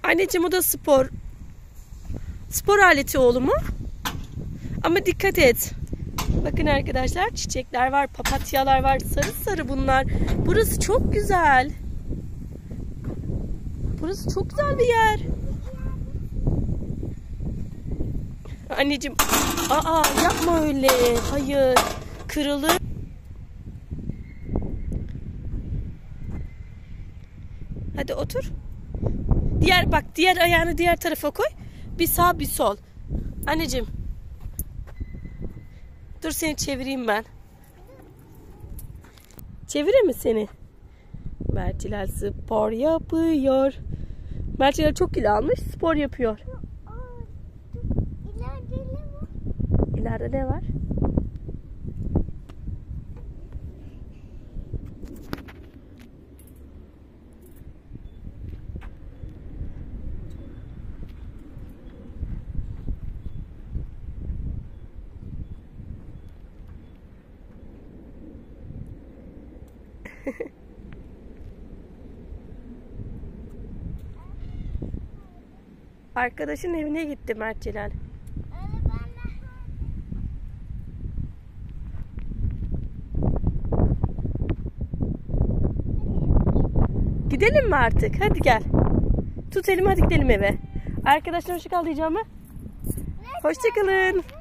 Anneciğim o da spor. Spor aleti oğlumu. Ama dikkat et. Bakın arkadaşlar, çiçekler var, papatyalar var. Sarı sarı bunlar. Burası çok güzel. Burası çok güzel bir yer. Anneciğim, yapma öyle. Hayır. Kırılır. Hadi otur. Diğer ayağını diğer tarafa koy. Bir sağ bir sol. Anneciğim. Dur seni çevireyim ben. Çevireyim mi seni? Mert Hilal spor yapıyor. Mert Hilal çok kilo almış, spor yapıyor. İleride ne var? Arkadaşın evine gitti Mert Hilal. Gidelim mi artık? Hadi gel. Tut elimi, hadi gidelim eve. Arkadaşlar hoşça kal diyeceğim mi? Hoşça kalın.